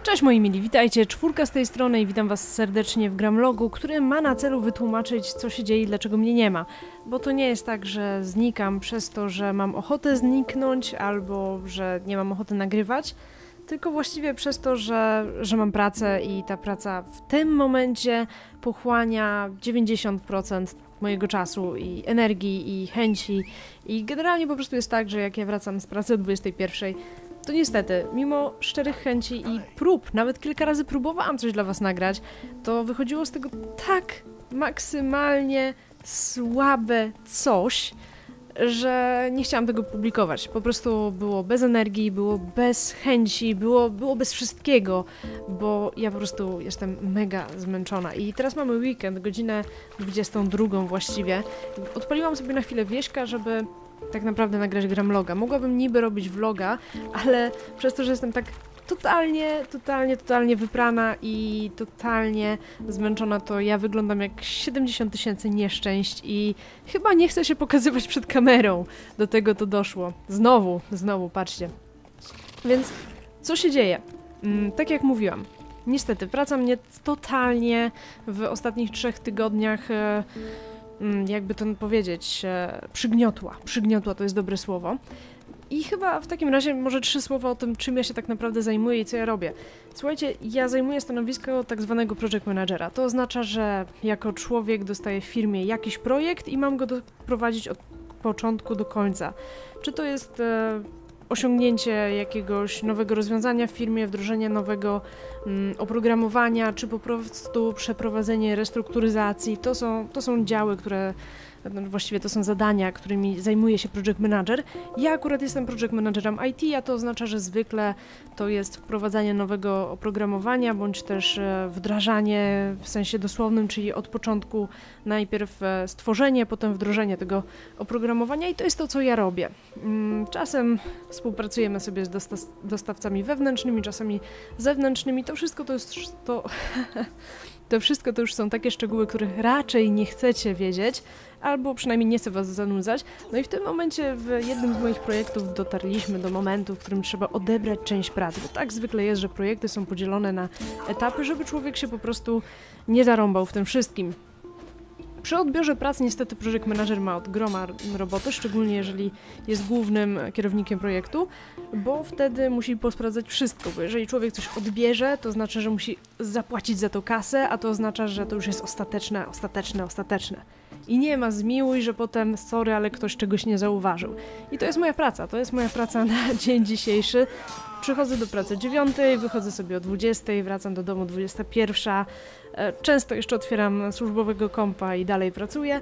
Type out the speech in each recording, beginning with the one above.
Cześć moi mili, witajcie, Czwórka z tej strony i witam was serdecznie w Gramlogu, który ma na celu wytłumaczyć, co się dzieje i dlaczego mnie nie ma. Bo to nie jest tak, że znikam przez to, że mam ochotę zniknąć albo że nie mam ochoty nagrywać, tylko właściwie przez to, że mam pracę i ta praca w tym momencie pochłania 90% mojego czasu i energii i chęci i generalnie po prostu jest tak, że jak ja wracam z pracy o 21:00, to niestety, mimo szczerych chęci i prób, nawet kilka razy próbowałam coś dla was nagrać, to wychodziło z tego tak maksymalnie słabe coś, że nie chciałam tego publikować. Po prostu było bez energii, było bez chęci, było bez wszystkiego, bo ja po prostu jestem mega zmęczona. I teraz mamy weekend, godzinę 22 właściwie. Odpaliłam sobie na chwilę Wieśka, żeby tak naprawdę nagrać Gramloga. Mogłabym niby robić vloga, ale przez to, że jestem tak totalnie wyprana i totalnie zmęczona, to ja wyglądam jak 70 000 nieszczęść i chyba nie chcę się pokazywać przed kamerą. Do tego to doszło. Znowu, patrzcie. Więc co się dzieje? Tak jak mówiłam, niestety praca mnie totalnie w ostatnich 3 tygodniach jakby to powiedzieć, przygniotła to jest dobre słowo. I chyba w takim razie może 3 słowa o tym, czym ja się tak naprawdę zajmuję i co ja robię. Słuchajcie, ja zajmuję stanowisko tak zwanego project managera. To oznacza, że jako człowiek dostaję w firmie jakiś projekt i mam go doprowadzić od początku do końca. Czy to jest osiągnięcie jakiegoś nowego rozwiązania w firmie, wdrożenie nowego oprogramowania, czy po prostu przeprowadzenie restrukturyzacji. To są działy, które właściwie to są zadania, którymi zajmuje się project manager. Ja akurat jestem project managerem IT, a to oznacza, że zwykle to jest wprowadzanie nowego oprogramowania, bądź też wdrażanie w sensie dosłownym, czyli od początku najpierw stworzenie, potem wdrożenie tego oprogramowania i to jest to, co ja robię. Czasem współpracujemy sobie z dostawcami wewnętrznymi, czasami zewnętrznymi. To wszystko to jest to wszystko to już są takie szczegóły, których raczej nie chcecie wiedzieć, albo przynajmniej nie chcę was zanudzać. No i w tym momencie w jednym z moich projektów dotarliśmy do momentu, w którym trzeba odebrać część pracy, bo tak zwykle jest, że projekty są podzielone na etapy, żeby człowiek się po prostu nie zarąbał w tym wszystkim. Przy odbiorze pracy niestety project manager ma od groma roboty, szczególnie jeżeli jest głównym kierownikiem projektu, bo wtedy musi posprawdzać wszystko, bo jeżeli człowiek coś odbierze, to znaczy, że musi zapłacić za to kasę, a to oznacza, że to już jest ostateczne. I nie ma zmiłuj, że potem sorry, ale ktoś czegoś nie zauważył. I to jest moja praca na dzień dzisiejszy. Przychodzę do pracy o 9:00, wychodzę sobie o 20:00, wracam do domu o 21:00. Często jeszcze otwieram służbowego kompa i dalej pracuję.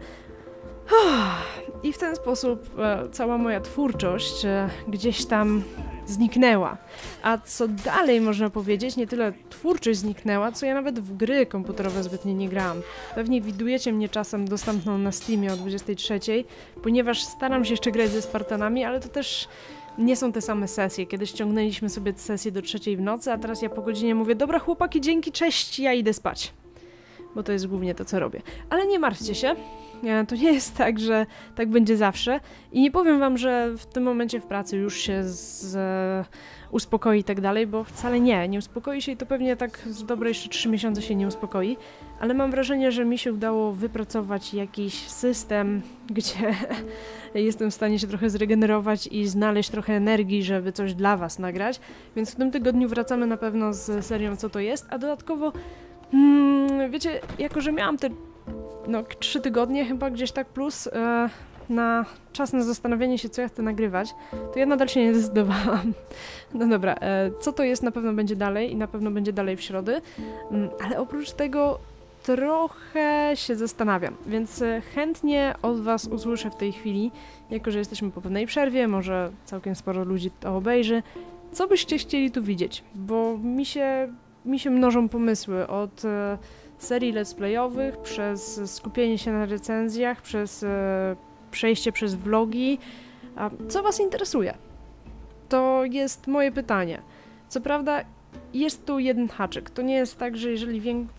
I w ten sposób cała moja twórczość gdzieś tam zniknęła. A co dalej można powiedzieć, nie tyle twórczość zniknęła, co ja nawet w gry komputerowe zbytnio nie grałam. Pewnie widujecie mnie czasem dostępną na Steamie o 23:00, ponieważ staram się jeszcze grać ze Spartanami, ale to też nie są te same sesje. Kiedyś ściągnęliśmy sobie sesję do 3:00 w nocy, a teraz ja po godzinie mówię: dobra chłopaki, dzięki, cześć, ja idę spać. Bo to jest głównie to, co robię. Ale nie martwcie się, to nie jest tak, że tak będzie zawsze. I nie powiem wam, że w tym momencie w pracy już się uspokoi i tak dalej, bo wcale nie uspokoi się i to pewnie tak z dobre jeszcze 3 miesiące się nie uspokoi. Ale mam wrażenie, że mi się udało wypracować jakiś system, gdzie jestem w stanie się trochę zregenerować i znaleźć trochę energii, żeby coś dla was nagrać. Więc w tym tygodniu wracamy na pewno z serią Co to jest, a dodatkowo wiecie, jako że miałam te 3 tygodnie chyba gdzieś tak plus na czas na zastanowienie się, co ja chcę nagrywać, to ja nadal się nie zdecydowałam. No dobra, Co to jest na pewno będzie dalej i na pewno będzie dalej w środę, ale oprócz tego trochę się zastanawiam, więc chętnie od was usłyszę w tej chwili, jako że jesteśmy po pewnej przerwie, może całkiem sporo ludzi to obejrzy, co byście chcieli tu widzieć, bo mi się mnożą pomysły od serii let's playowych, przez skupienie się na recenzjach, przez przejście przez vlogi. A co was interesuje? To jest moje pytanie. Co prawda jest tu jeden haczyk. To nie jest tak, że jeżeli wiem.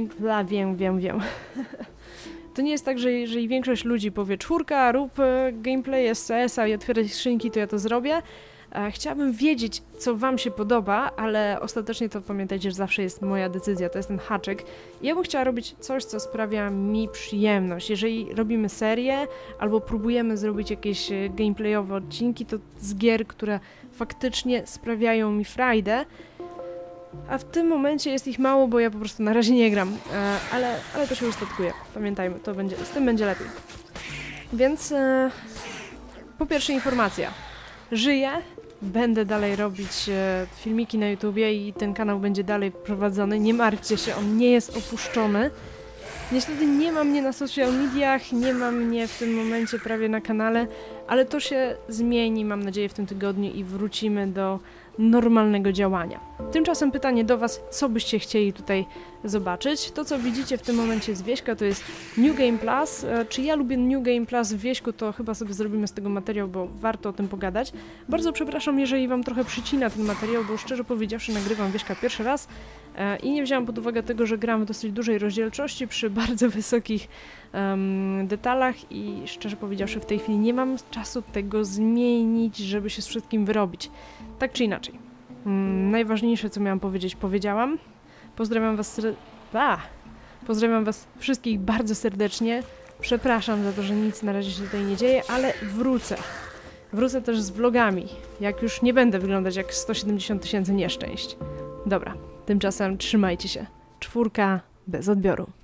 To nie jest tak, że jeżeli większość ludzi powie: Czwórka, rób gameplay z CS-a i otwieraj skrzynki, to ja to zrobię. Chciałabym wiedzieć, co wam się podoba, ale ostatecznie to pamiętajcie, że zawsze jest moja decyzja, to jest ten haczyk. I ja bym chciała robić coś, co sprawia mi przyjemność. Jeżeli robimy serię albo próbujemy zrobić jakieś gameplayowe odcinki, to z gier, które faktycznie sprawiają mi frajdę, a w tym momencie jest ich mało, bo ja po prostu na razie nie gram, ale to się ustatkuje. Pamiętajmy, z tym będzie lepiej. Więc po pierwsze informacja. Żyję, będę dalej robić filmiki na YouTubie i ten kanał będzie dalej prowadzony. Nie martwcie się, on nie jest opuszczony. Niestety nie ma mnie na social mediach, nie ma mnie w tym momencie prawie na kanale, ale to się zmieni, mam nadzieję, w tym tygodniu i wrócimy do normalnego działania. Tymczasem pytanie do was, co byście chcieli tutaj zobaczyć? To, co widzicie w tym momencie z Wieśka, to jest New Game Plus. Czy ja lubię New Game Plus w Wieśku, to chyba sobie zrobimy z tego materiał, bo warto o tym pogadać. Bardzo przepraszam, jeżeli wam trochę przycina ten materiał, bo szczerze powiedziawszy nagrywam Wieśka pierwszy raz i nie wzięłam pod uwagę tego, że gram w dosyć dużej rozdzielczości przy bardzo wysokich detalach i szczerze powiedziawszy w tej chwili nie mam czasu tego zmienić, żeby się z wszystkim wyrobić. Tak czy inaczej. Najważniejsze, co miałam powiedzieć, powiedziałam. Pozdrawiam was wszystkich bardzo serdecznie. Przepraszam za to, że nic na razie się tutaj nie dzieje, ale wrócę. Wrócę też z vlogami, jak już nie będę wyglądać jak 170 000 nieszczęść. Dobra, tymczasem trzymajcie się. 4 bez odbioru.